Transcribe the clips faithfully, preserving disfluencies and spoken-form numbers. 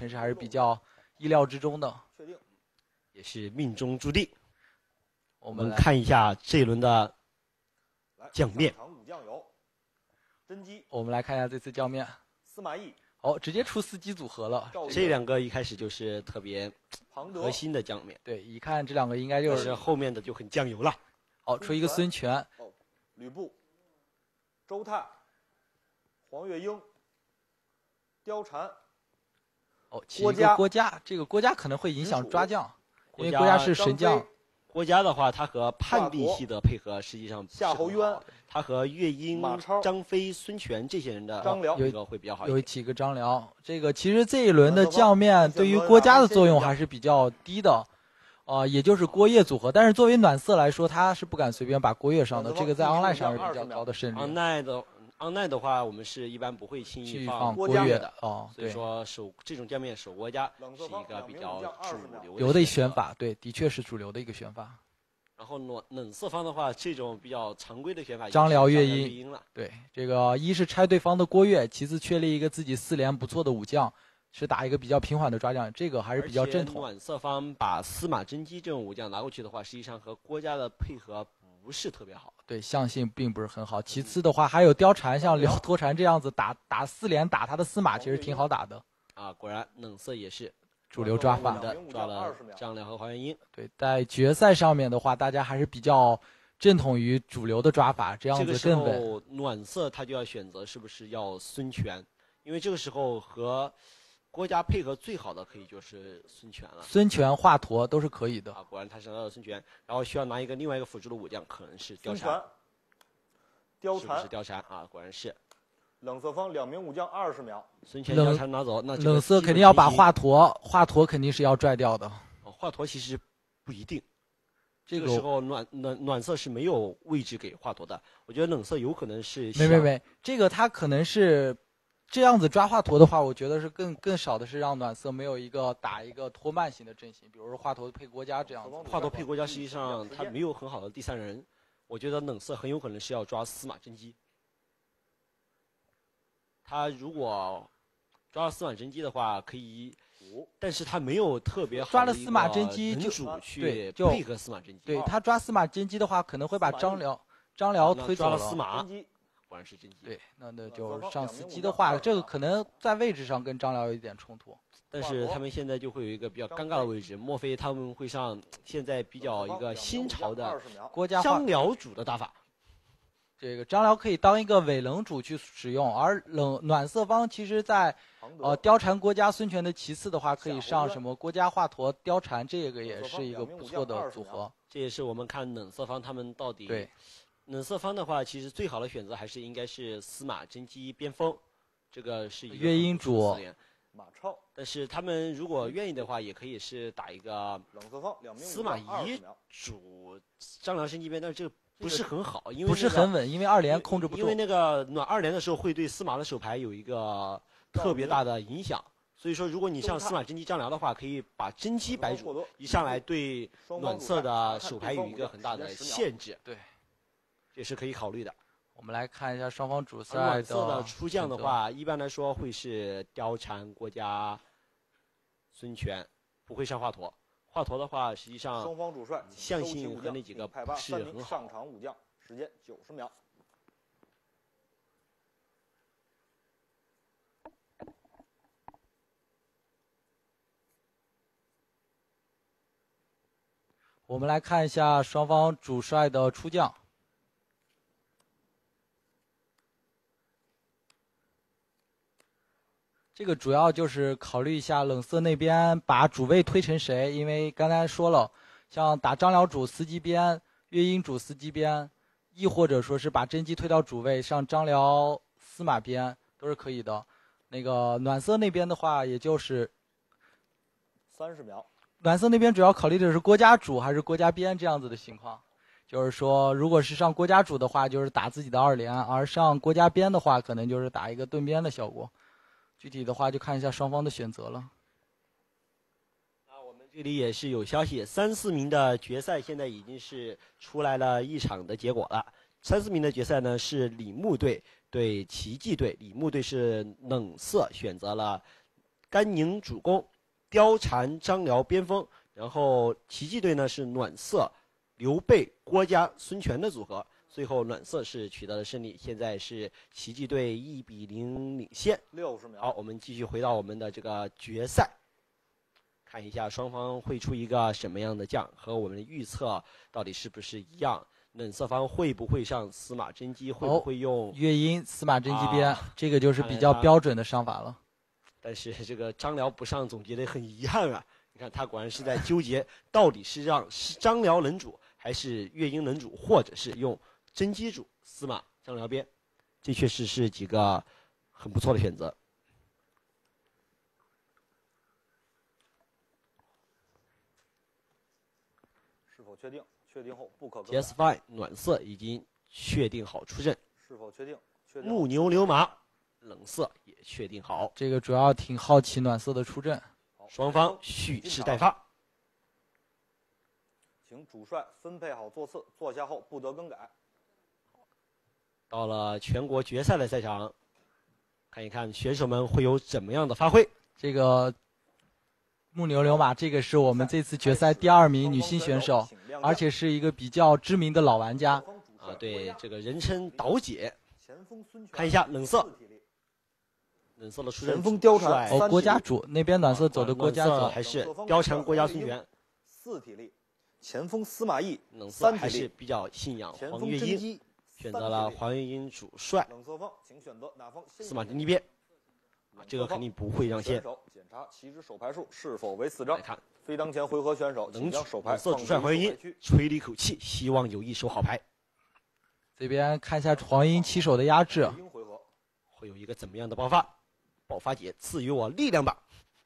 程是还是比较意料之中的， 确定， 也是命中注定。 我们我们看一下这一轮的酱面。 武将有甄姬， 我们来看一下这次酱面。 司马懿， 哦，直接出司机组合了。 这两个一开始就是特别庞德核心的酱面。 对，一看这两个应该就是， 是后面的就很酱油了。 哦，出一个孙权。 哦，吕布，周泰，黄月英，貂蝉。 哦，起一个郭嘉，这个郭嘉可能会影响抓将，因为郭嘉是神将。 郭嘉的话，他和叛逆系的配合实际上夏侯渊， 他和乐英、张飞、孙权这些人的张辽有一个会比较好一点。 有几个张辽，这个其实这一轮的酱面对于郭嘉的作用还是比较低的，呃，也就是郭叶组合。但是作为暖色来说，他是不敢随便把郭叶上的，这个在 online 上是比较高的胜率。 online 的 online 的话，我们是一般不会轻易放郭叶的哦， 所以说守这种酱面守郭嘉是一个比较主流的的选法，对，的确是主流的一个选法。 然后冷冷色方的话，这种比较常规的选法， 张辽、 乐英了。对，这个一是拆对方的郭越，其次确立一个自己四连不错的武将，是打一个比较平缓的抓将，这个还是比较正统。 暖色方把司马真姬这种武将拿过去的话，实际上和郭嘉的配合不是特别好， 对，象性并不是很好。其次的话，还有貂蝉，像辽脱蝉这样子打打四连打他的司马，其实挺好打的。 啊，果然冷色也是。 主流抓法的抓了张辽和黄月英。 对，在决赛上面的话，大家还是比较正统于主流的抓法，这样子更稳。 这个时候暖色他就要选择是不是要孙权，因为这个时候和郭嘉配合最好的可以就是孙权了。 孙权、华佗都是可以的。 啊，果然他想到了孙权，然后需要拿一个另外一个辅助的武将，可能是貂蝉。 貂蝉是不是貂蝉啊？果然是。 冷色方两名武将二十秒， 孙权貂蝉拿走，那冷色肯定要把华佗，华佗肯定是要拽掉的。 哦，华佗其实不一定， 这个时候暖暖暖色是没有位置给华佗的。我觉得冷色有可能是没没没，这个他可能是这样子抓华佗的话，我觉得是更更少的是让暖色没有一个打一个拖慢型的阵型，比如说华佗配郭嘉这样子。 华佗配郭嘉实际上他没有很好的第三人，我觉得冷色很有可能是要抓司马真姬。他如果抓了司马真姬的话，可以，但是他没有特别好抓了司马真姬就去配合司马真姬。 对他抓司马真姬的话，可能会把张辽张辽推走了。司马，果然是真姬。 对，那那就上司机的话，这个可能在位置上跟张辽有一点冲突。 但是他们现在就会有一个比较尴尬的位置，莫非他们会上现在比较一个新潮的郭嘉张辽主的打法？ 这个张辽可以当一个伪冷主去使用，而冷暖色方其实在，呃貂蝉、郭嘉、孙权的其次的话，可以上什么郭嘉、华佗、貂蝉，这个也是一个不错的组合。 这也是我们看冷色方他们到底。 对， 冷色方的话，其实最好的选择还是应该是司马真姬边锋，这个是一个乐英主。 马超， 但是他们如果愿意的话，也可以是打一个冷色方两名司马懿主张辽身这边，但是这个。不是很好，因为、那个、 不是很稳，因为二连控制不住。 因为那个暖二连的时候会对司马的手牌有一个特别大的影响，所以说如果你上司马真姬张辽的话，可以把真姬白主一上来对暖色的手牌有一个很大的限制， 对， 也是可以考虑的。 我们来看一下双方主赛的暖色的出将的话，一般来说会是貂蝉、郭嘉、孙权，不会上华佗。华佗的话，实际上双方主帅象性和那几个不是很好。 上场武将，时间九十秒。 我们来看一下双方主帅的出将。这个主要就是考虑一下冷色那边把主位推成谁，因为刚才说了，像打张辽主司机边、乐英主司机边，亦或者说是把真姬推到主位上张辽司马边都是可以的。那个暖色那边的话，也就是三十秒。 暖色那边主要考虑的是郭嘉主还是郭嘉边这样子的情况，就是说，如果是上郭嘉主的话，就是打自己的二连；而上郭嘉边的话，可能就是打一个盾边的效果。具体的话就看一下双方的选择了。 那我们这里也是有消息，三四名的决赛现在已经是出来了一场的结果了。三四名的决赛呢是李牧队对奇迹队，李牧队是冷色选择了甘宁主攻，貂蝉张辽边锋，然后奇迹队呢是暖色刘备郭嘉孙权的组合。最后暖色是取得了胜利，现在是奇迹队一比零领先。 六十秒。 好，我们继续回到我们的这个决赛，看一下双方会出一个什么样的将，和我们的预测到底是不是一样？冷色方会不会上司马真姬？会不会用乐音司马真姬边？ 啊、 这个就是比较标准的上法了。 但是这个张辽不上，总觉得很遗憾啊。你看他果然是在纠结，到底是让张辽冷主，还是乐音冷主，或者是用真姬主司马张辽边？这确实是几个很不错的选择。 是否确定？确定后不可更改。 G S Five 暖色已经确定好出阵。 是否确定？确定。 木牛流马冷色也确定好。 这个主要挺好奇暖色的出阵。 双方蓄势待发。 请主帅分配好座次，坐下后不得更改。 到了全国决赛的赛场，看一看选手们会有怎么样的发挥。 这个木牛流马，这个是我们这次决赛第二名女性选手，而且是一个比较知名的老玩家啊，对，这个人称岛姐。看一下冷色，冷色的出阵。 前锋貂蝉哦，郭嘉主那边暖色走的郭嘉走， 还是貂蝉郭嘉孙权。 四体力，前锋司马懿冷色还是比较信仰黄月英。选择了黄月英主帅， 冷色方，请选择哪方？ 司马真姬边，这个肯定不会让先。 检查旗帜手牌数是否为四张。 来看， 非当前回合选手，请将手牌冷色主帅黄月英吹了一口气，希望有一手好牌。 这边看一下黄月英起手的压制， 会有一个怎么样的爆发？爆发姐赐予我力量吧！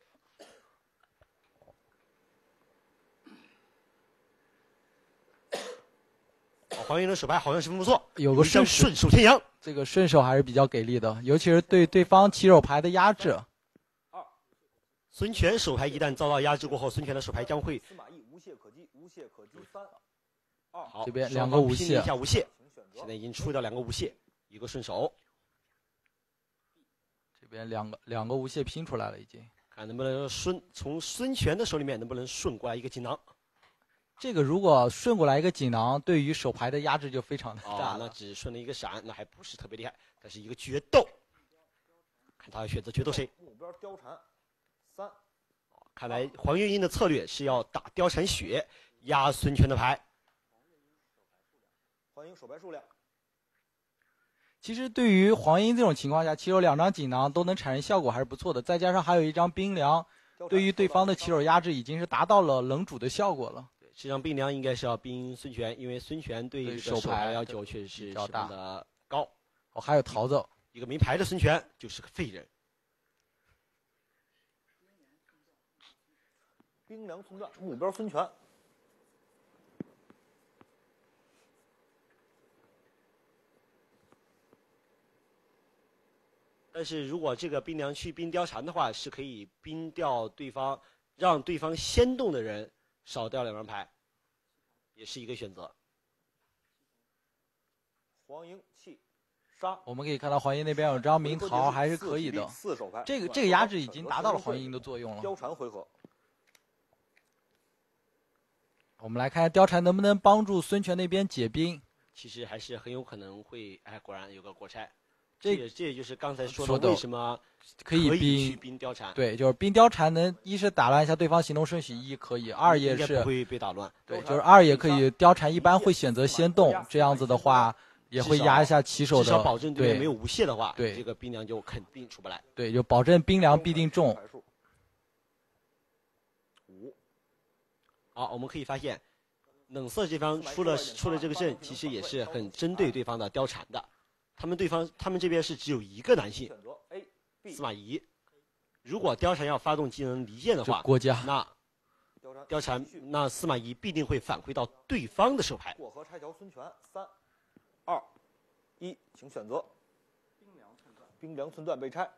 黄月英的手牌好像十分不错， 有个顺顺手牵羊， 这个顺手还是比较给力的，尤其是对对方起手牌的压制。 二， 孙权手牌一旦遭到压制过后，孙权的手牌将会。 司马懿无懈可击，无懈可击。三，二， 好， 这边两个无懈， 一下无懈，现在已经出掉两个无懈，一个顺手。 这边两个两个无懈拼出来了，已经。 看能不能顺从孙权的手里面能不能顺过来一个锦囊。 这个如果顺过来一个锦囊，对于手牌的压制就非常的大了。 哦、那只顺了一个闪，那还不是特别厉害。但是一个决斗，看他选择决斗谁。 目标貂蝉，三。 看来黄月英的策略是要打貂蝉血，压孙权的牌。 黄月英手牌数量。 其实对于黄英这种情况下，起手两张锦囊都能产生效果还是不错的，再加上还有一张冰凉，对于对方的起手压制已经是达到了冷主的效果了。 这张冰凉应该是要冰孙权，因为孙权对这个手牌要求确实是十分的高。 哦，还有逃走， 一个没牌的孙权就是个废人。 冰凉寸断，目标孙权。 但是如果这个冰凉去冰貂蝉的话，是可以冰掉对方，让对方先动的人少掉两张牌，也是一个选择。 黄英弃杀， 我们可以看到黄英那边有张明桃还是可以的。 四手牌， 这个这个压制已经达到了黄英的作用了。 貂蝉回合， 我们来看貂蝉能不能帮助孙权那边解冰。 其实还是很有可能会，哎，果然有个国差。 这也这也就是刚才说的为什么可以冰去冰貂蝉。 对，就是冰貂蝉能一是打乱一下对方行动顺序，一可以，二也是不会被打乱。 对，就是二也可以，貂蝉一般会选择先动，这样子的话也会压一下起手的， 至少保证对面没有对无懈的话， 对这个冰凉就肯定出不来。 对，就保证冰凉必定中。 五， 好，我们可以发现，冷色这方出了出了这个阵，其实也是很针对对方的貂蝉的。他们对方他们这边是只有一个男性，司马懿。如果貂蝉要发动技能离间的话， 郭嘉那貂蝉那司马懿必定会返回到对方的手牌。 过河拆桥孙权，三、二、一，请选择。冰凉寸断，冰凉寸断被拆。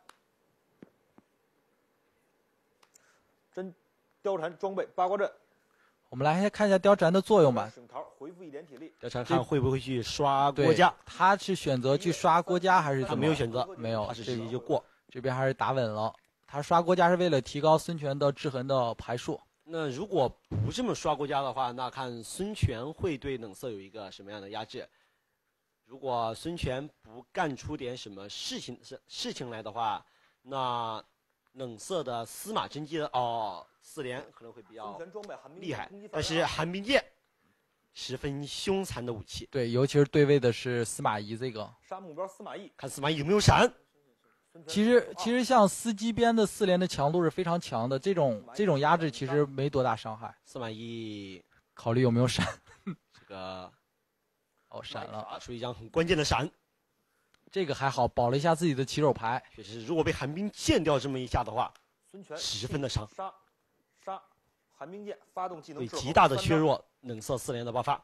真貂蝉装备八卦阵。 我们来看一下貂蝉的作用吧。 省桃回复一点体力。 貂蝉看会不会去刷郭嘉？ 他是选择去刷郭嘉还是他没有选择， 没有， 他是直接就过。 这边还是打稳了。 他刷国家是为了提高孙权的制衡的牌数。 那如果不这么刷国家的话，那看孙权会对冷色有一个什么样的压制？如果孙权不干出点什么事情事事情来的话，那冷色的司马真机的哦四连可能会比较厉害。但是寒冰剑十分凶残的武器， 对，尤其是对位的是司马懿这个。 杀目标司马懿， 看司马懿有没有闪。 其实其实像司机边的四连的强度是非常强的，这种这种压制其实没多大伤害。 司马懿考虑有没有闪， 这个哦闪了， 打出一张很关键的闪， 这个还好保了一下自己的骑手牌。 确实，如果被寒冰剑掉这么一下的话， 孙权十分的伤。 杀杀寒冰剑发动技能， 会极大的削弱冷色四连的爆发。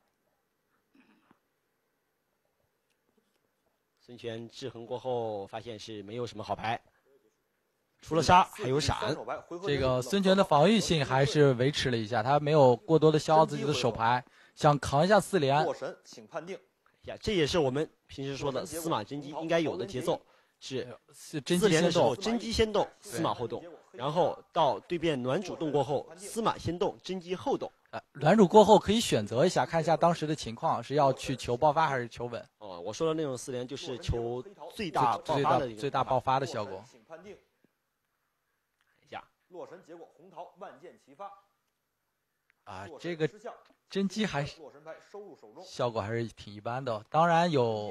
孙权制衡过后，发现是没有什么好牌，除了杀还有闪。 这个孙权的防御性还是维持了一下，他没有过多的消耗自己的手牌，想扛一下四连。 洛神，请判定。 呀，这也是我们平时说的司马真机应该有的节奏，是是真四连的机先动， 时候真机先动，司马后动，然后到对面暖主动过后，司马先动，真机后动。 呃，暖主过后可以选择一下，看一下当时的情况，是要去求爆发还是求稳。 哦，我说的那种四连就是求最大爆发的一个最大爆发的效果。 请判定。 一下， 洛神结果红桃万箭齐发。 啊，这个真机还是洛神牌收入手中， 效果还是挺一般的。当然有，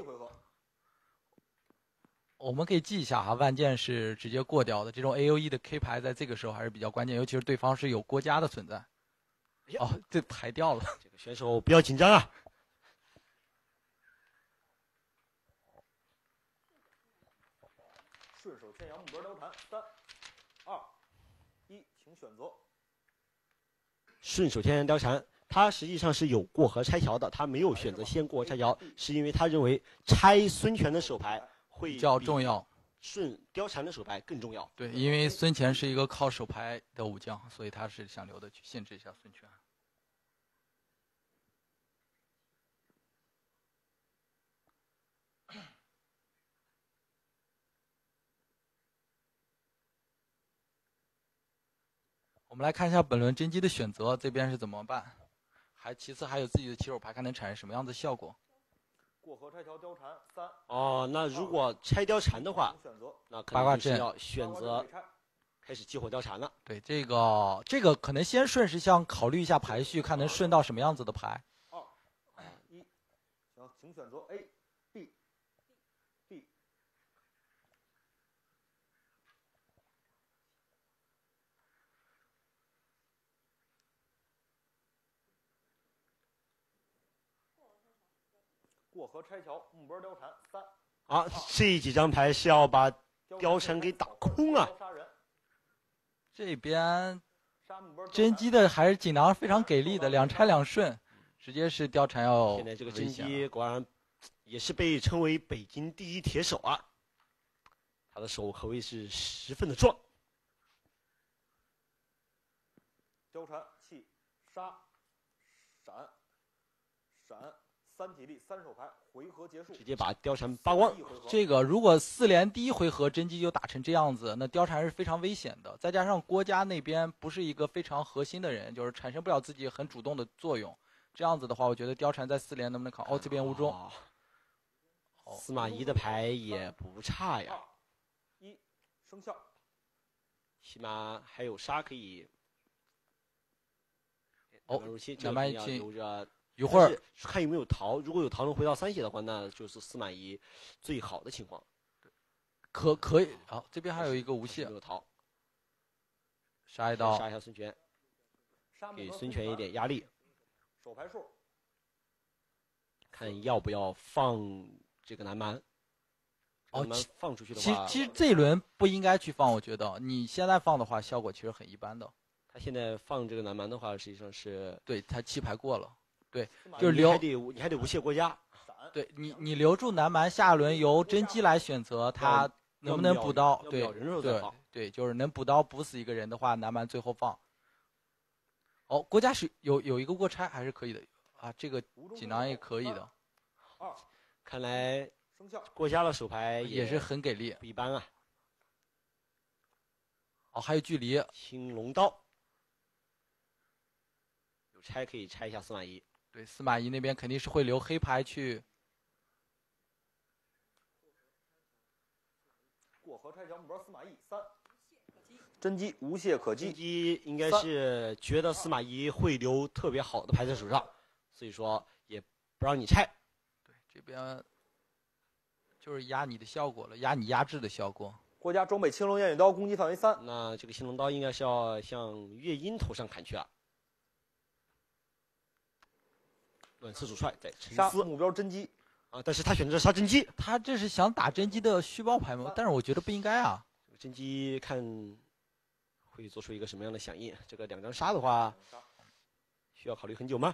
我们可以记一下哈，万箭是直接过掉的。这种 A O E 的 K 牌在这个时候还是比较关键，尤其是对方是有郭嘉的存在。哦，这牌掉了。 这个选手不要紧张啊！ 顺手牵羊，目标貂蝉，三、二、一，请选择。 顺手牵羊貂蝉，他实际上是有过河拆桥的，他没有选择先过拆桥，是因为他认为拆孙权的手牌会比较重要， 顺貂蝉的手牌更重要。 对，因为孙权是一个靠手牌的武将，所以他是想留的去限制一下孙权。我们来看一下本轮真机的选择，这边是怎么办？还其次还有自己的骑手牌，看能产生什么样的效果。 过河拆桥貂蝉，三。 哦，那如果拆貂蝉的话，那可能就是要选择开始激活貂蝉了。 对，这个这个可能先顺势想考虑一下排序，看能顺到什么样子的牌。 二、一，行，请选择 A、B、B。过河拆桥，目标貂蝉，三。 啊，这几张牌是要把貂蝉给打空啊！ 这边真机的还是锦囊非常给力的，两拆两顺，直接是貂蝉要。 现在这个真机果然也是被称为北京第一铁手啊，他的手可谓是十分的壮。 貂蝉气杀闪闪。三体力三手牌，回合结束， 直接把貂蝉扒光。 这个如果四连第一回合真机就打成这样子，那貂蝉是非常危险的。再加上郭嘉那边不是一个非常核心的人，就是产生不了自己很主动的作用。这样子的话，我觉得貂蝉在四连能不能扛？哦，这边无中。 哦，司马懿的牌也不差呀。 一生效， 起码还有杀可以。 哦， 两败一留着。 一会儿看有没有桃，如果有桃能回到三血的话，那就是司马懿最好的情况。 可可以，好，这边还有一个无懈， 没有桃， 杀一刀， 杀一下孙权，给孙权一点压力。 手牌数， 看要不要放这个南蛮。 哦， 放出去的话，其实其实这一轮不应该去放，我觉得你现在放的话，效果其实很一般的。 他现在放这个南蛮的话，实际上是对他弃牌过了。对，就是留， 你还得你还得无懈郭嘉。 对你，你留住南蛮，下轮由真机来选择他能不能补刀。对对对，就是能补刀补死一个人的话，南蛮最后放。哦，郭嘉是有有一个过拆还是可以的啊，这个锦囊也可以的。 看来郭嘉的手牌也是很给力， 不一般啊。 哦，还有距离。 青龙刀，有拆可以拆一下司马懿。 对，司马懿那边肯定是会留黑牌去。 过河拆桥，目标司马懿三。真机无懈可击。 真机应该是觉得司马懿会留特别好的牌在手上，所以说也不让你拆。 对，这边就是压你的效果了，压你压制的效果。 国家装备青龙偃月刀，攻击范围三。 那这个青龙刀应该是要向乐音头上砍去了。暖刺主帅在沉思， 目标真机啊，但是他选择杀真机， 他这是想打真机的虚包牌吗？但是我觉得不应该啊。 真机看会做出一个什么样的响应？这个两张杀的话，需要考虑很久吗？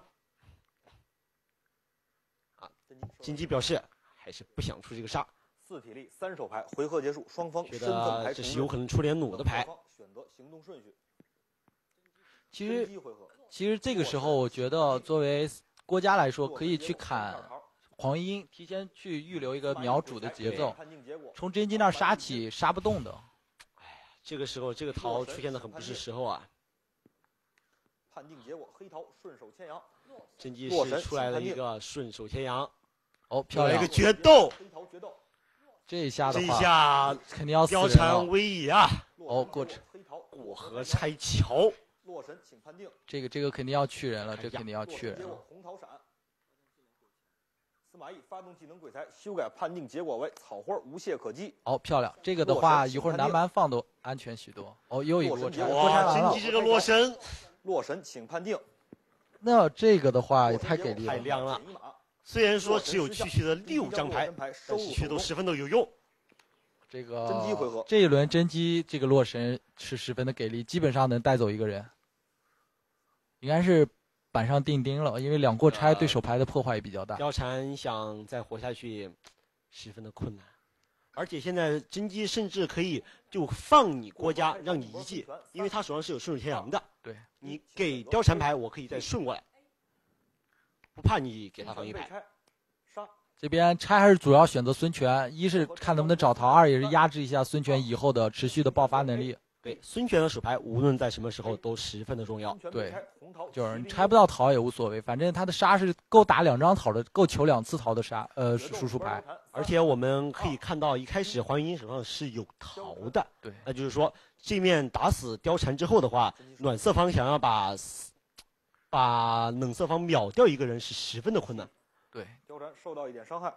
啊，真机表示还是不想出这个杀。 四体力三手牌，回合结束，双方觉身份牌得这是有可能出连弩的牌。 选择行动顺序。 其实，其实这个时候我觉得作为郭嘉来说，可以去砍黄英，提前去预留一个秒主的节奏，从真机那儿杀起，杀不动的。 哎呀，这个时候这个桃出现的很不是时候啊。 判定结果，黑桃顺手牵羊。 真机是出来了一个顺手牵羊。 哦，漂亮！ 一个决斗。 黑桃决斗。 这一下的话， 这一下肯定要死人了。 貂蝉危矣啊！ 哦，过去。 过河拆桥。 洛神，请判定。 这个这个肯定要去人了，这肯定要去人了。 红桃闪。司马懿发动技能鬼才，修改判定结果为草花无懈可击。 哦，漂亮！这个的话，一会儿南蛮放都安全许多。哦，又一个落拆，落拆完了。 真机这个洛神， 洛神，请判定。 那这个的话也太给力了， 太亮了。虽然说只有区区的六张牌，但是却都十分的有用。 这个真机回合， 这一轮真机这个洛神是十分的给力，基本上能带走一个人。应该是板上钉钉了，因为两过拆对手牌的破坏也比较大。 貂蝉想再活下去，十分的困难。而且现在真机甚至可以就放你郭嘉，让你一记，因为他手上是有顺手牵羊的。 对， 你给貂蝉牌，我可以再顺过来，不怕你给他防御牌。 这边拆还是主要选择孙权，一是看能不能找桃，二也是压制一下孙权以后的持续的爆发能力。 对，孙权的手牌无论在什么时候都十分的重要。 对，就是你拆不到桃也无所谓，反正他的杀是够打两张桃的，够求两次桃的杀，呃，输出牌。 而且我们可以看到，一开始黄云手上是有桃的， 对， 那就是说这面打死貂蝉之后的话，暖色方想要把把冷色方秒掉一个人是十分的困难。 对， 貂蝉受到一点伤害。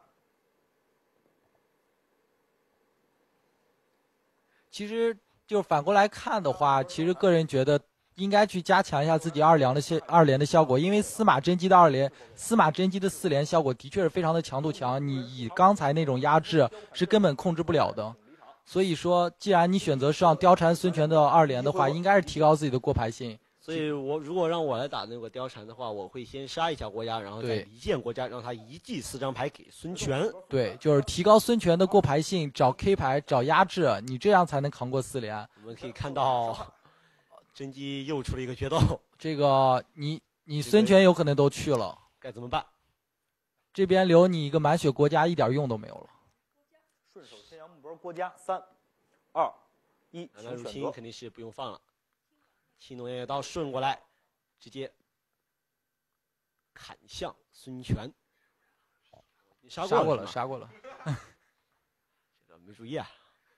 其实。就反过来看的话，其实个人觉得应该去加强一下自己二连的效二连的效果，因为司马真机的二连，司马真机的四连效果的确是非常的强度强，你以刚才那种压制是根本控制不了的。所以说，既然你选择上貂蝉、孙权的二连的话，应该是提高自己的过牌性。 所以我如果让我来打那个貂蝉的话，我会先杀一下郭嘉，然后再离间郭嘉，让他一记四张牌给孙权。 对，就是提高孙权的过牌性，找 K 牌，找压制，你这样才能扛过四连。 我们可以看到，真机又出了一个决斗。 这个你你孙权有可能都去了， 该怎么办？ 这边留你一个满血郭嘉，一点用都没有了。 顺手牵羊目标郭嘉，三、二、一， 那入侵肯定是不用放了。青龙偃月刀顺过来，直接砍向孙权。杀过了，杀过了。 这个没注意啊。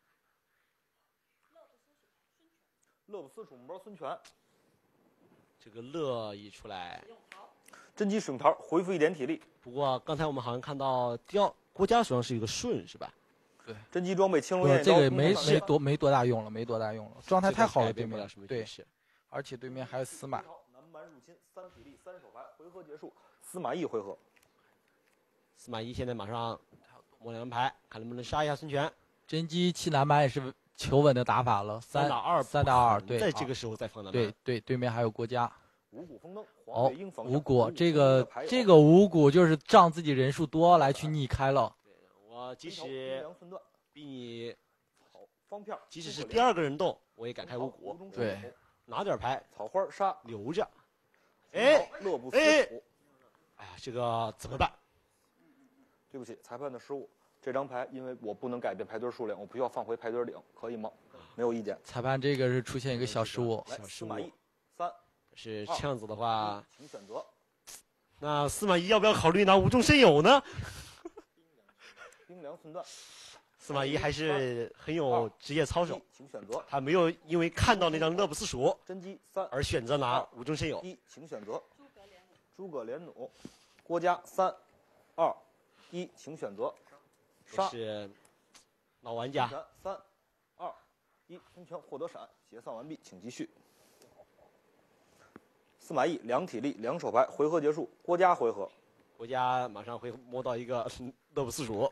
乐不思蜀目标孙权。 这个乐一出来， 真机使用桃回复一点体力。 不过刚才我们好像看到雕郭嘉手上是一个顺，是吧？ 对， 真机装备青龙偃月刀， 这个没没多没多大用了，没多大用了，状态太好了，对面什么对。而且对面还有司马。 南蛮入侵，三体力，三手牌，回合结束。司马懿回合。 司马懿现在马上摸两张牌，看能不能杀一下孙权。 真机弃南蛮也是求稳的打法了，三打二， 三打二，对， 在这个时候再放南蛮。 对对，对面还有郭嘉。 五谷丰登， 哦，五谷这个这个五谷就是仗自己人数多来去逆开了。 我即使比你方片， 即使是第二个人动，我也敢开五谷。 对。 拿点牌， 草花杀留着，哎， 乐不思蜀，哎呀，这个怎么办？ 对不起，裁判的失误。这张牌因为我不能改变牌堆数量，我不需要放回牌堆领，可以吗？ 没有意见。 裁判这个是出现一个小失误， 来， 小失误司马懿，三是这样子的话， 请选择。 那司马懿要不要考虑拿无中生有呢？ 兵粮寸断。 司马懿还是很有职业操守， 请选择。 他没有因为看到那张乐不思蜀真机三而选择拿无中生有。 一，请选择。诸葛连弩。郭嘉三二一，请选择。杀。 是老玩家。 三二一，孙权获得闪，结算完毕，请继续。司马懿两体力两手牌，回合结束。郭嘉回合。 郭嘉马上会摸到一个乐不思蜀。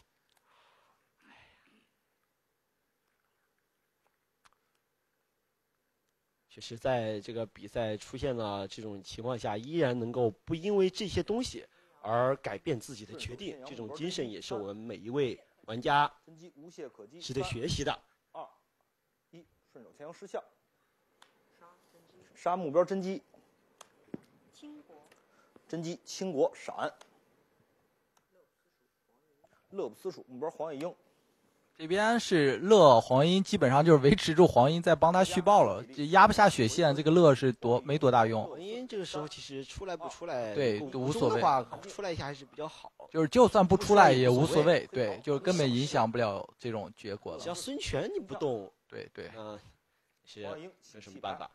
确实，在这个比赛出现了这种情况下，依然能够不因为这些东西而改变自己的决定，这种精神也是我们每一位玩家值得学习的。 二一，顺手牵羊失象。杀目标真机。真机倾国闪。乐不思蜀目标黄月英。 这边是乐黄英，基本上就是维持住黄英在帮他续报了，这压不下血线，这个乐是多没多大用。 黄英这个时候其实出来不出来， 对无所谓的话，出来一下还是比较好。 就是就算不出来也无所谓，对，就是根本影响不了这种结果了。 只要孙权你不动， 对对， 嗯，是有什么办法？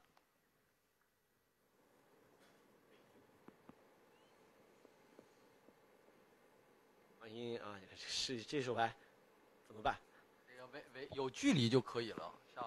黄英啊，是这手牌怎么办？ 这个围围有距离就可以了，像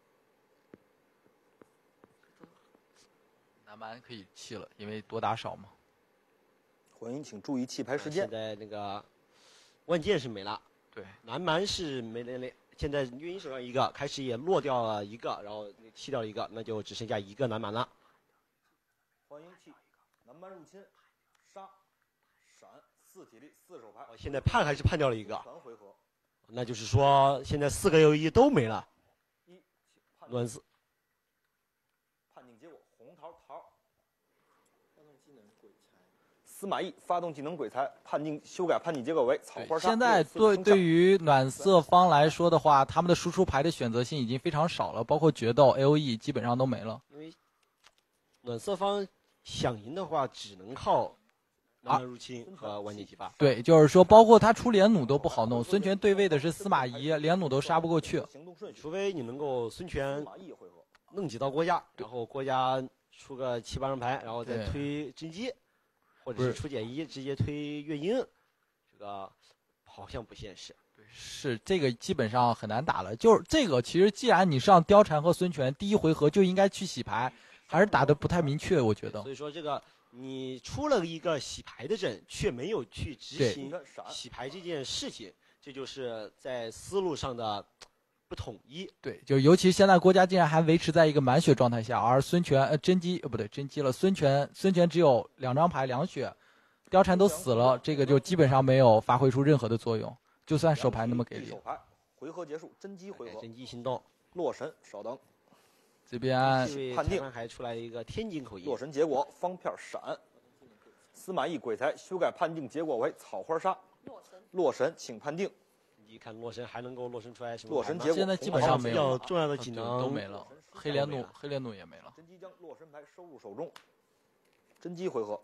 南蛮可以弃了，因为多打少嘛。 黄英，请注意弃牌时间。 现在那个万剑是没了， 对， 南蛮是没了嘞。现在岳英手上一个，开始也落掉了一个，然后弃掉了一个，那就只剩下一个南蛮了。 黄英弃，南蛮入侵，杀，闪，四体力，四手牌。 现在判还是判掉了一个， 全回合。 那就是说现在四个 A O E 都没了。 一， 暖四。 判定结果，红桃桃。发动技能鬼才。司马懿发动技能鬼才，判定修改判定结果为草花杀。 现在对对于暖色方来说的话，他们的输出牌的选择性已经非常少了，包括决斗、A O E 基本上都没了。 因为暖色方想赢的话，只能靠南蛮入侵和万剑激发。 对，就是说，包括他出连弩都不好弄。孙权对位的是司马懿，连弩都杀不过去。 除非你能够孙权弄几刀郭嘉，然后郭嘉出个七八张牌，然后再推甄姬，或者是出简一直接推岳英，这个好像不现实。 对，是这个基本上很难打了。就是这个，其实既然你上貂蝉和孙权，第一回合就应该去洗牌，还是打得不太明确，我觉得。 所以说这个。你出了一个洗牌的阵，却没有去执行洗牌这件事情，这就是在思路上的不统一。 对，就尤其现在郭嘉竟然还维持在一个满血状态下，而孙权呃甄姬呃不对甄姬了，孙权孙权只有两张牌两血，貂蝉都死了，这个就基本上没有发挥出任何的作用，就算手牌那么给力。 手牌，回合结束，甄姬回合。 甄姬行动， 洛神稍等。 这边判定还出来一个天津口音。 洛神结果方片闪。司马懿鬼才修改判定结果为草花杀。洛神请判定。 你看洛神还能够洛神出来什么？ 洛神结果现在基本上没有重要的技能都没了，黑莲弩黑莲弩也没了。 甄姬将洛神牌收入手中。甄姬回合。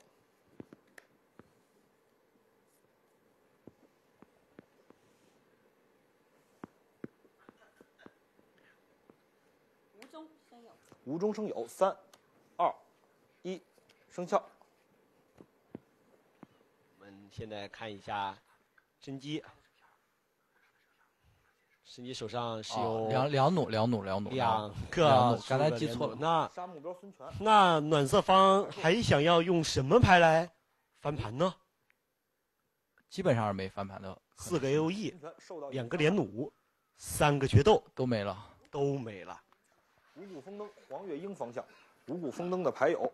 无中生有，三、二、一，生效。 我们现在看一下甄姬，甄姬手上是有两两弩，两弩，两弩， 两个， 刚才记错了。 那杀目标孙权， 那暖色方还想要用什么牌来翻盘呢？ 基本上是没翻盘的， 四个 A O E， 两个连弩，三个决斗都没了， 都没了。 五谷丰登，黄月英方向，五谷丰登的牌有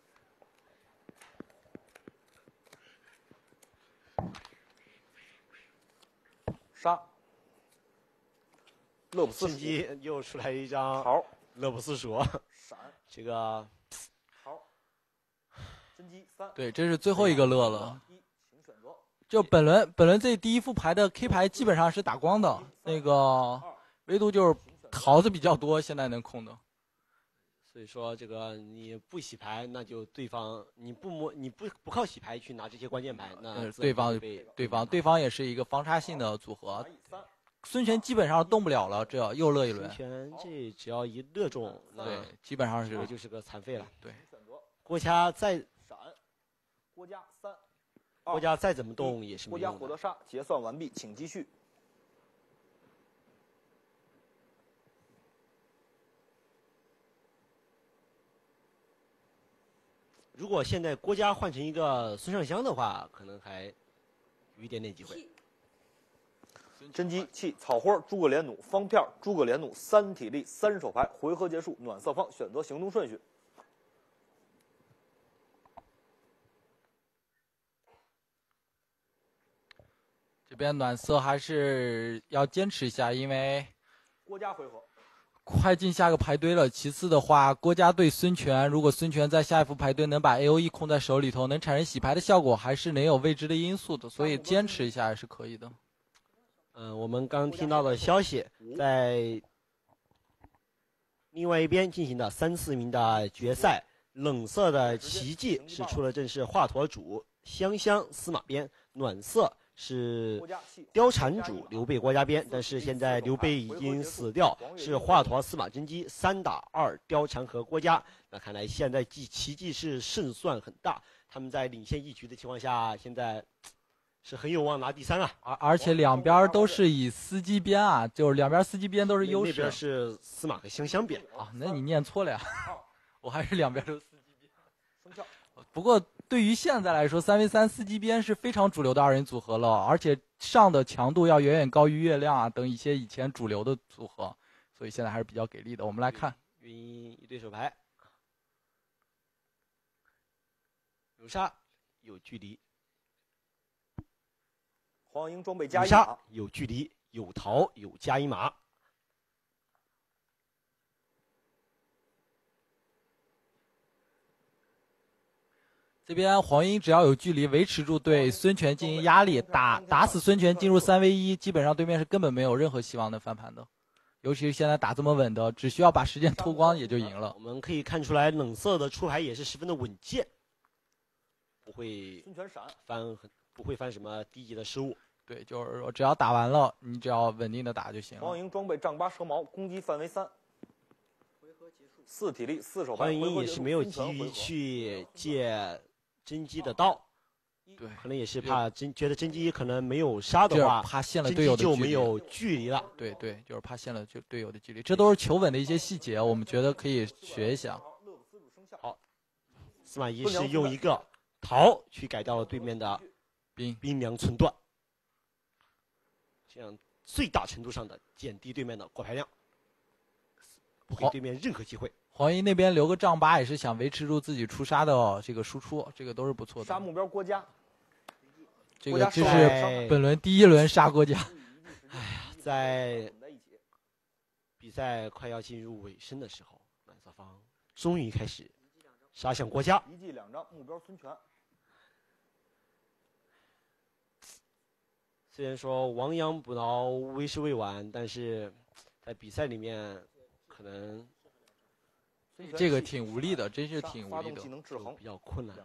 杀，乐不思蜀， 又出来一张桃， 乐不思蜀， 闪， 这个桃，甄姬三， 对，这是最后一个乐了。就本轮本轮这第一副牌的 K 牌基本上是打光的，那个唯独就是桃子比较多，现在能控的。 所以说这个你不洗牌，那就对方你不摸你不不靠洗牌去拿这些关键牌，那对方被对方对方也是一个防差性的组合。孙权基本上动不了了，这又乐一轮。 孙权这只要一乐中， 对，基本上是这就是个残废了。 对， 郭嘉再闪，郭嘉三， 郭嘉再怎么动也是没郭用的。 嘉获得杀，结算完毕，请继续。 如果现在郭嘉换成一个孙尚香的话，可能还有一点点机会。 真机弃草花，诸葛连弩方片，诸葛连弩三体力三手牌，回合结束，暖色方选择行动顺序。 这边暖色还是要坚持一下，因为郭嘉回合快进下个排堆了。其次的话，郭嘉对孙权，如果孙权在下一副排堆能把 A O E 控在手里头，能产生洗牌的效果，还是能有未知的因素的，所以坚持一下还是可以的。 嗯，我们刚听到的消息，在另外一边进行的三四名的决赛，冷色的奇迹是出了阵，是华佗主香香司马边，暖色是貂蝉主刘备郭嘉边，但是现在刘备已经死掉，是华佗司马真机三打二，貂蝉和郭嘉。那看来现在奇迹是胜算很大，他们在领先一局的情况下，现在是很有望拿第三啊。 而而且两边都是以司机边啊，就是两边司机边都是优势。 那边是司马和香香边啊，那你念错了呀，我还是两边都是司机边。不过对于现在来说，三 v 三司机边是非常主流的二人组合了，而且上的强度要远远高于月亮啊等一些以前主流的组合，所以现在还是比较给力的。我们来看， 云一对手牌，有杀有距离， 黄英装备加一杀有距离，有桃有加一码。 这边黄英只要有距离，维持住对孙权进行压力，打打死孙权进入三 v 一，基本上对面是根本没有任何希望能翻盘的。尤其是现在打这么稳的，只需要把时间偷光也就赢了。 我们可以看出来，冷色的出牌也是十分的稳健，不会翻很不会翻什么低级的失误。 对，就是说只要打完了，你只要稳定的打就行了。 黄英装备丈八蛇矛，攻击范围三。四体力四手牌， 黄英也是没有急于去借真机的刀， 对， 可能也是怕真觉得真机可能没有杀的话， 怕陷了队友的距离就没有距离了。 对对，就是怕陷了就队友的距离，这都是求稳的一些细节，我们觉得可以学一下。 好，司马懿是用一个桃去改掉了对面的兵兵粮寸断，这样最大程度上的减低对面的过牌量，不给对面任何机会。 黄英那边留个丈八也是想维持住自己出杀的这个输出，这个都是不错的。 杀目标郭嘉， 这个这是本轮第一轮杀郭嘉。 哎呀，在比赛快要进入尾声的时候，暖色方终于开始杀向郭嘉。 一记两张，目标孙权。 虽然说亡羊补牢为时未晚，但是在比赛里面可能。 这个挺无力的，真是挺无力的， 比较困难。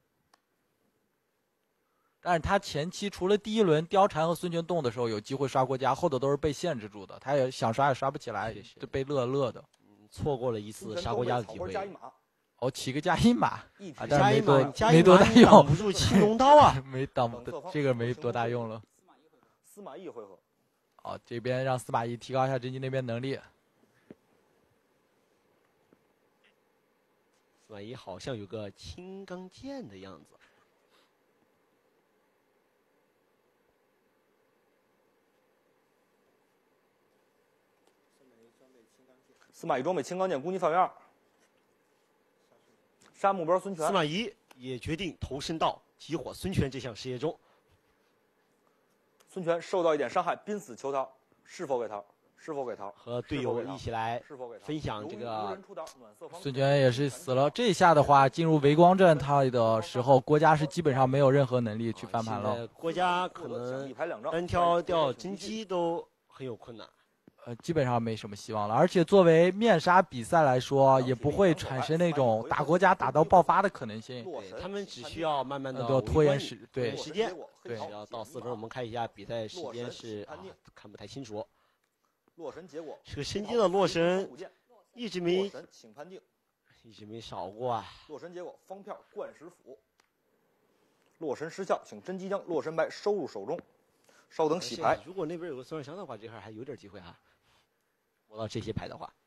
但是他前期除了第一轮貂蝉和孙权动的时候有机会刷郭嘉，后头都是被限制住的，他也想刷也刷不起来，就被乐乐的， 嗯，错过了一次杀郭嘉的机会。 哦，起个加一码，啊，但是没多加没多大用， 挡不住青龙刀啊， 没挡这个没多大用了。 司马懿回合。 好，这边让司马懿提高一下真机那边能力。 司马懿好像有个青钢剑的样子。 司马懿装备青钢剑，攻击范围二。杀目标孙权。 司马懿也决定投身到集火孙权这项事业中。 孙权受到一点伤害，濒死求逃，是否给逃？是否给逃？ 和队友一起来分享这个。 孙权也是死了。这一下的话，进入围光阵他的时候，郭嘉是基本上没有任何能力去翻盘了。 郭嘉可能单挑掉真机都很有困难。 呃，基本上没什么希望了。而且作为面杀比赛来说，也不会产生那种打国家打到爆发的可能性。 对，他们只需要慢慢的呃拖延时对时间， 对， 只要到四分，我们看一下比赛时间是啊，看不太清楚。 洛神结果， 这个申京的洛神一直没请判定， 一直没少过啊。 洛神结果，方片冠石斧。洛神失效，请真机将洛神牌收入手中。稍等洗牌。 如果那边有个孙二香的话，这块还有点机会哈、啊。摸到这些牌的话，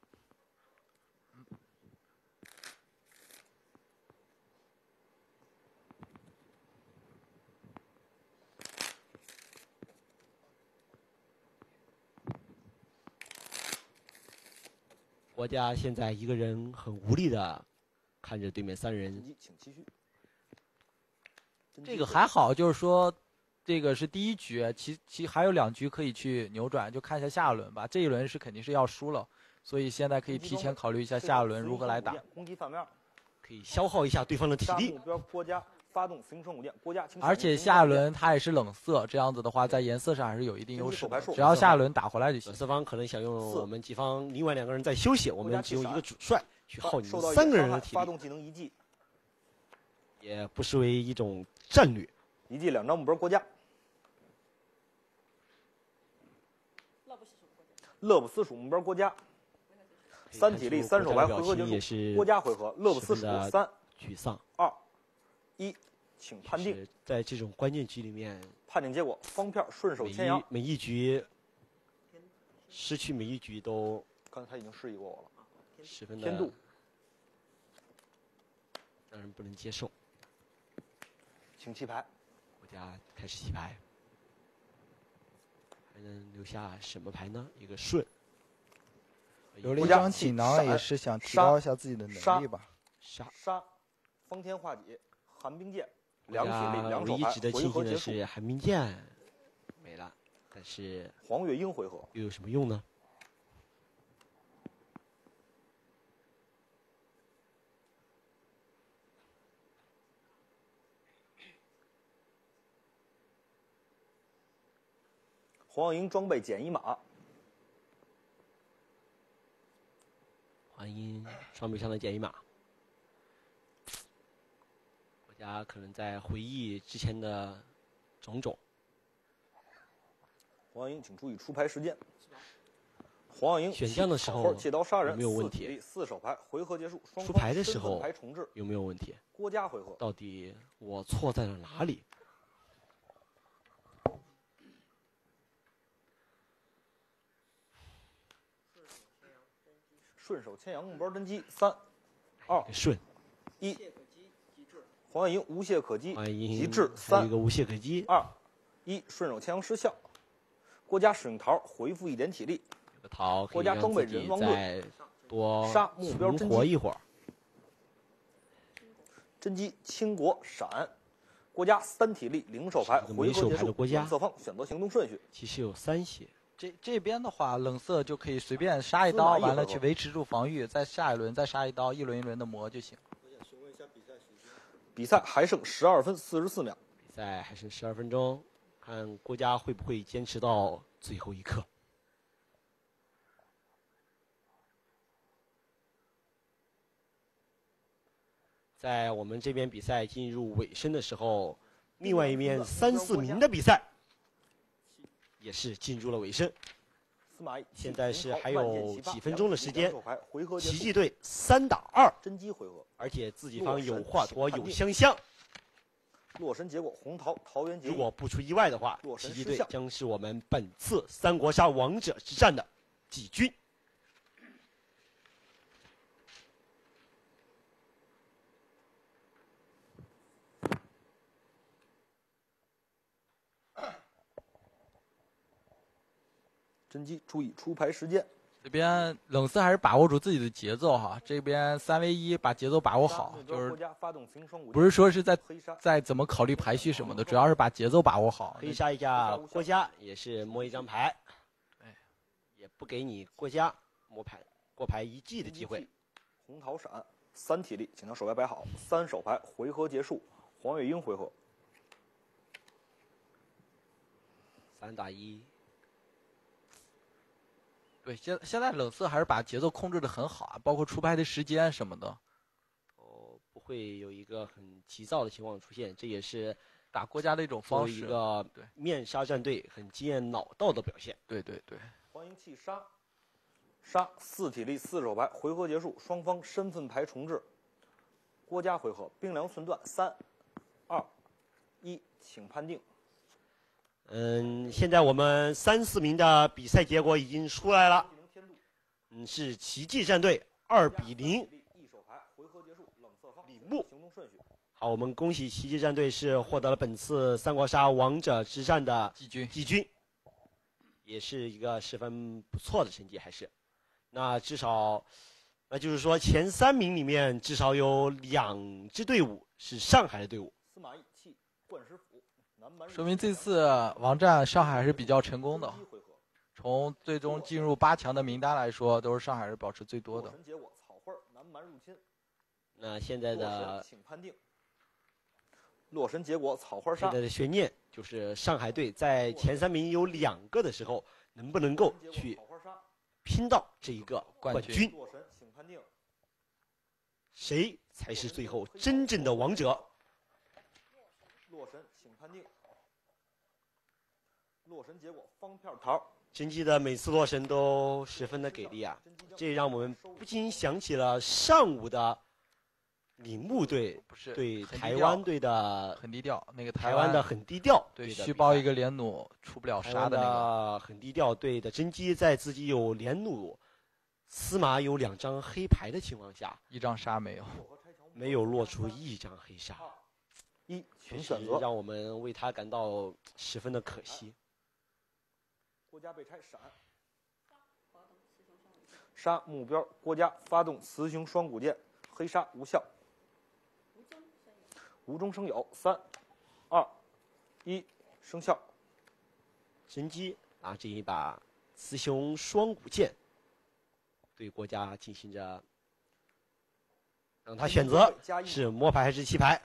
国家现在一个人很无力的看着对面三人。 请继续。 这个还好，就是说。这个是第一局，其其还有两局可以去扭转，就看一下下一轮吧。这一轮是肯定是要输了，所以现在可以提前考虑一下下一轮如何来打。 攻击范面可以消耗一下对方的体力。 目标国家发动行程五件，国家。 而且下一轮它也是冷色，这样子的话，在颜色上还是有一定优势的。只要下一轮打回来就行。 冷色方可能想用我们己方另外两个人在休息，我们只用一个主帅去耗你们三个人的体力。 发动技能一记， 也不失为一种战略。 一记两张目标国家。乐不思蜀目标国家，三体力三手牌回合结束，国家回合乐不思蜀三沮丧二一，请判定。 在这种关键局里面， 判定结果方片顺手牵羊， 每一局失去每一局都， 刚才他已经示意过我了， 十分的天度， 让人不能接受。 请弃牌， 国家开始弃牌。还能留下什么牌呢？一个顺， 留了一张锦囊，也是想提高一下自己的能力吧。 杀杀，方天画戟，寒冰剑，两体力两手牌， 唯一值得庆幸的是寒冰剑没了，但是黄月英回合又有什么用呢？ 黄英装备减一码， 黄英装备上的减一码。国家可能在回忆之前的种种。 黄英，请注意出牌时间。黄英选将的时候借刀杀人有没有问题？ 四手牌，回合结束。 出牌的时候牌重置有没有问题？ 国家回合， 到底我错在了哪里？ 顺手牵羊目标真机三二顺一，黄月英无懈可击，极致三一个无懈可击二一，顺手牵羊失效。国家使用桃回复一点体力， 有个桃国家装备人王盾， 多杀目标真活一会儿。 真机倾国闪，国家三体力零手牌回合结束。冷色方选择行动顺序， 其实有三血。 这这边的话，冷色就可以随便杀一刀，完了去维持住防御，再下一轮再杀一刀，一轮一轮的磨就行。 我想询问一下比赛时间。比赛还剩十二分四十四秒。 比赛还剩十二分钟，看国家会不会坚持到最后一刻。在我们这边比赛进入尾声的时候，另外一面三四名的比赛。也是进入了尾声，现在是还有几分钟的时间。奇迹队三打二， 真机回合， 而且自己方有华佗有香香。 洛神结果红桃桃园结。 如果不出意外的话，奇迹队将是我们本次三国杀王者之战的季军。 真机注意出牌时间。 这边冷色还是把握住自己的节奏哈，这边三 v 一把节奏把握好，就是不是说是在在怎么考虑排序什么的，主要是把节奏把握好。 黑杀一下郭嘉也是摸一张牌， 哎， 也不给你郭嘉摸牌过牌一记的机会。 红桃闪三体力，请将手牌摆好，三手牌回合结束，黄月英回合。 三打一。 对，现现在冷色还是把节奏控制的很好啊，包括出拍的时间什么的。 哦，不会有一个很急躁的情况出现，这也是打国家的一种方式， 一个对面纱战队很经验老道的表现。 对对对。 欢迎弃杀，杀四体力四手牌，回合结束，双方身份牌重置。郭嘉回合冰凉寸断，三、二、一，请判定。 嗯，现在我们三四名的比赛结果已经出来了。嗯，是奇迹战队二比零。 一手牌，回合结束，冷色方领步。 行动顺序。 好，我们恭喜奇迹战队是获得了本次三国杀王者之战的季军， 季军，也是一个十分不错的成绩，还是。那至少，那就是说前三名里面至少有两支队伍是上海的队伍。 司马懿弃冠石府，南蛮说明这次王战上海还是比较成功的。从最终进入八强的名单来说，都是上海人保持最多的。 洛神结果草花南蛮入侵。 那现在的请判定。洛神结果草花杀。 现在的悬念就是上海队在前三名有两个的时候，能不能够去拼到这一个冠军？ 洛神，请判定。 谁才是最后真正的王者？ 洛神，请判定。洛神结果方片桃。 真姬的每次洛神都十分的给力啊，这让我们不禁想起了上午的铃木队不是对台湾队的很低调，那个台湾的很低调， 对虚包一个连弩出不了杀的那个很低调队的真姬，在自己有连弩、司马有两张黑牌的情况下， 一张杀没有， 没有落出一张黑杀， 一确实让我们为他感到十分的可惜。 郭嘉被拆闪，杀目标郭嘉发动雌雄双股剑，黑杀无效。无中生有，三、二、一，生效。 真姬拿这一把雌雄双股剑，对郭嘉进行着，让他选择是摸牌还是弃牌。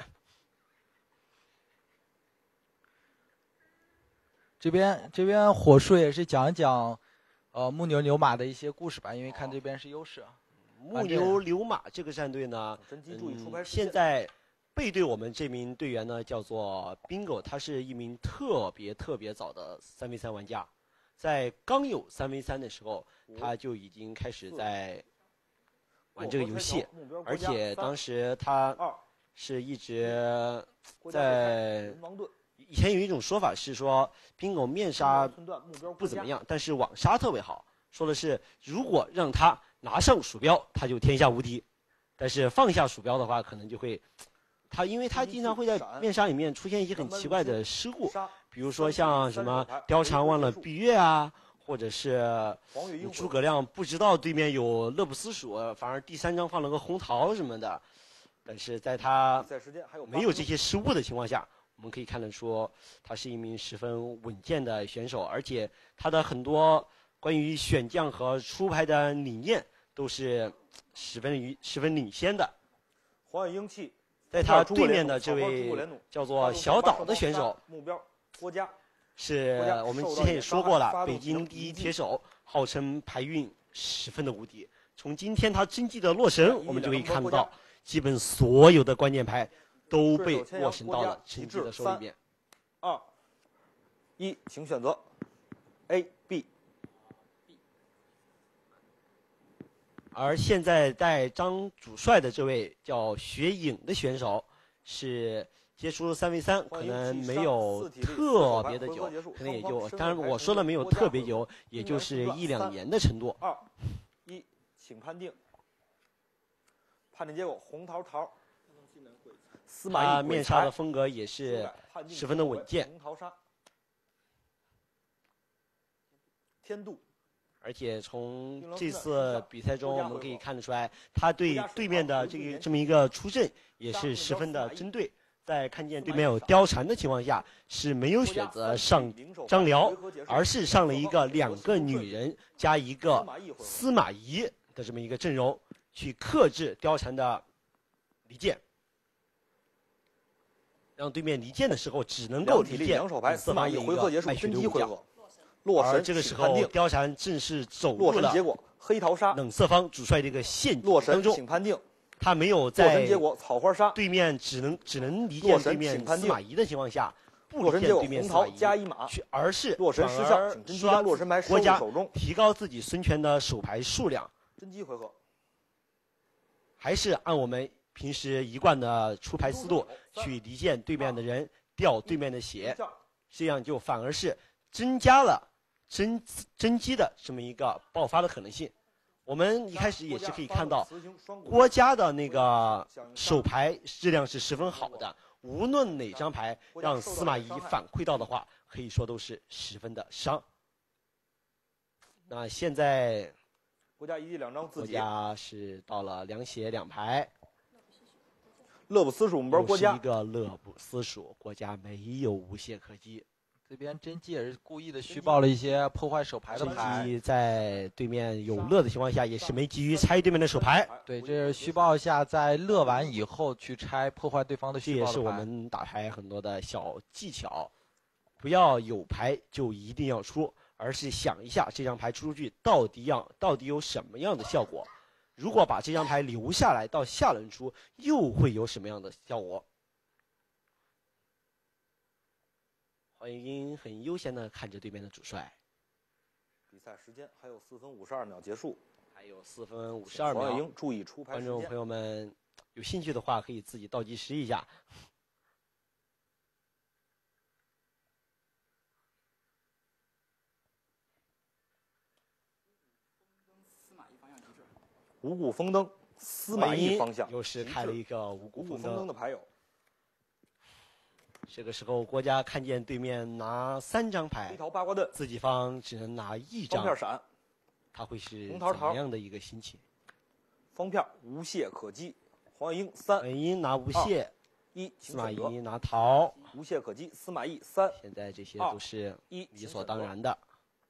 这边这边火树也是讲一讲，呃木牛流马的一些故事吧，因为看这边是优势。 木牛流马这个战队呢，嗯，现在背对我们这名队员呢叫做 Bingo， 他是一名特别特别早的三 v 三玩家，在刚有三 v 三的时候，他就已经开始在玩这个游戏，而且当时他是一直在。以前有一种说法是说，Bingo面杀不怎么样，但是网杀特别好。说的是，如果让他拿上鼠标，他就天下无敌；但是放下鼠标的话，可能就会，他因为他经常会在面杀里面出现一些很奇怪的失误，比如说像什么貂蝉忘了闭月啊，或者是诸葛亮不知道对面有乐不思蜀，反而第三张放了个红桃什么的。但是在他没有这些失误的情况下，我们可以看得出，他是一名十分稳健的选手，而且他的很多关于选将和出牌的理念都是十分于十分领先的。 黄羽鹰气， 在他对面的这位叫做小岛的选手， 目标郭嘉， 是我们之前也说过了，北京第一铁手，号称牌运十分的无敌。从今天他真姬的洛神，我们就可以看到，基本所有的关键牌都被洛神到了真姬的手里面。 二、一，请选择 A、B。 而现在带张主帅的这位叫雪影的选手，是接触三 v 三，可能没有特别的久，可能也就，当然我说的没有特别久，也就是一两年的程度。 二、一，请判定。判定结果：红桃桃。 他面杀的风格也是十分的稳健。 红桃杀。天度。 而且从这次比赛中，我们可以看得出来，他对对面的这个这么一个出阵也是十分的针对。在看见对面有貂蝉的情况下，是没有选择上张辽，而是上了一个两个女人加一个司马懿的这么一个阵容，去克制貂蝉的离间，让对面离间的时候只能够离间。 两手牌，司马懿回合结束，真姬回合。 洛神这个时候貂蝉正是走入了结果黑桃杀冷色方主帅这个陷洛神阱当中。 请判定， 他没有在结果草花杀对面只能只能离间对面司马懿的情况下，不离间对面司马懿， 加一马， 而是洛神失效，请真姬将洛神牌收入手中， 提高自己孙权的手牌数量。 真姬回合， 还是按我们平时一贯的出牌思路去离间对面的人，掉对面的血，这样就反而是增加了真真姬的这么一个爆发的可能性。我们一开始也是可以看到，郭嘉的那个手牌质量是十分好的，无论哪张牌让司马懿反馈到的话，可以说都是十分的伤。那现在国家一地两张自己， 国家是到了两血两牌。 乐不思蜀，我们边国家一个乐不思蜀，国家没有无懈可击。 这边真姬也是故意的虚报了一些破坏手牌的牌。 真姬在对面有乐的情况下，也是没急于拆对面的手牌。 对，这是虚报一下，在乐完以后去拆破坏对方的虚报的牌。 这也是我们打牌很多的小技巧，不要有牌就一定要出，而是想一下这张牌出出去到底要到底有什么样的效果。如果把这张牌留下来到下轮出，又会有什么样的效果？黄玉英很悠闲地看着对面的主帅。 比赛时间还有四分五十二秒结束， 还有四分五十二秒。 黄玉英注意出牌时间。 观众朋友们有兴趣的话，可以自己倒计时一下。 五谷丰登，司马懿方向又是开了一个五谷丰登的牌友。 这个时候，国家看见对面拿三张牌， 黑桃八卦盾， 自己方只能拿一张。 方片闪， 他会是红桃桃怎么样的一个心情？ 方片无懈可击，黄玉英三， 黄玉英拿无懈， 一司马懿拿桃， 无懈可击，司马懿三。 现在这些都是理所当然的。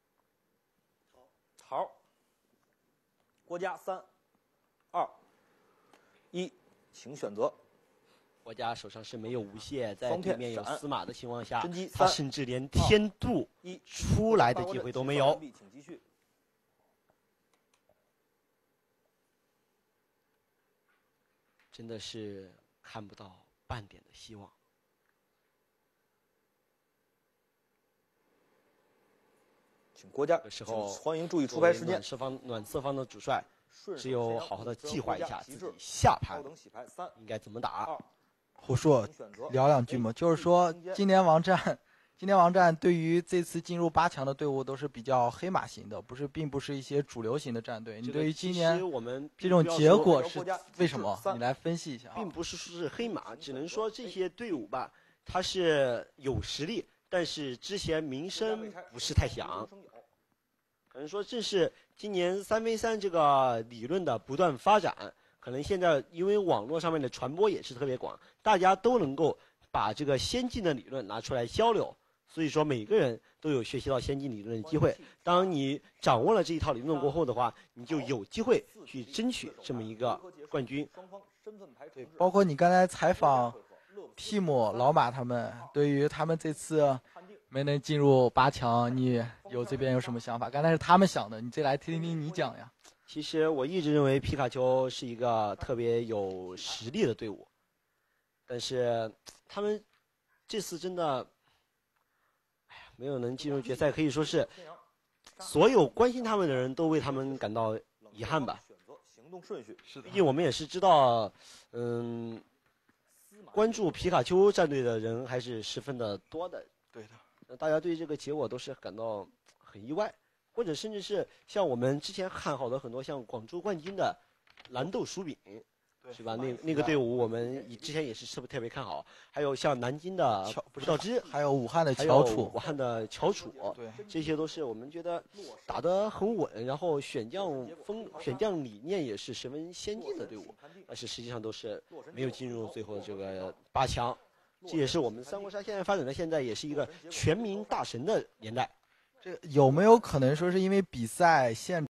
桃，国家三。二，一，请选择。 国家手上是没有无懈，在对面有司马的情况下，他甚至连天度出来的机会都没有。真的是看不到半点的希望。 请国家的时候， 欢迎注意出牌时间。 暖色方暖色方的主帅。只有好好的计划一下自己下盘应该怎么打。 胡说，聊两句嘛，就是说今年王战，今年王战对于这次进入八强的队伍都是比较黑马型的，不是，并不是一些主流型的战队。你对于今年这种结果是为什么？你来分析一下。 并不是说是黑马，只能说这些队伍吧，他是有实力，但是之前名声不是太响。可能说正是今年三 v 三这个理论的不断发展，可能现在因为网络上面的传播也是特别广，大家都能够把这个先进的理论拿出来交流，所以说每个人都有学习到先进理论的机会。当你掌握了这一套理论过后的话，你就有机会去争取这么一个冠军。 对，包括你刚才采访 Team 老马他们，对于他们这次没能进入八强，你有这边有什么想法？刚才是他们想的，你这来听听你讲呀。 其实我一直认为皮卡丘是一个特别有实力的队伍，但是他们这次真的，哎呀，没有能进入决赛，可以说是所有关心他们的人都为他们感到遗憾吧。毕竟我们也是知道，嗯，关注皮卡丘战队的人还是十分的多的。 对的。 大家对这个结果都是感到很意外，或者甚至是像我们之前看好的很多像广州冠军的蓝豆薯饼，是吧？那那个队伍我们之前也是特别特别看好，还有像南京的葡萄汁， 还有武汉的翘楚， 武汉的翘楚， 对， 这些都是我们觉得打得很稳，然后选将风选将理念也是十分先进的队伍，但是实际上都是没有进入最后这个八强。这也是我们三国杀现在发展的现在也是一个全民大神的年代。 这有没有可能说是因为比赛现